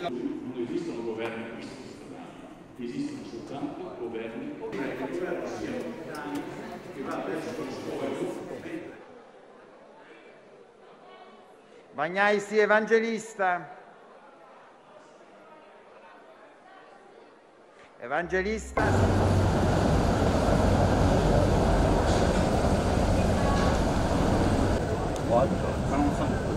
Non esistono governi a questo esistono soltanto governi che va verso lo scopo. Bagnai Evangelista. Evangelista. Quattro.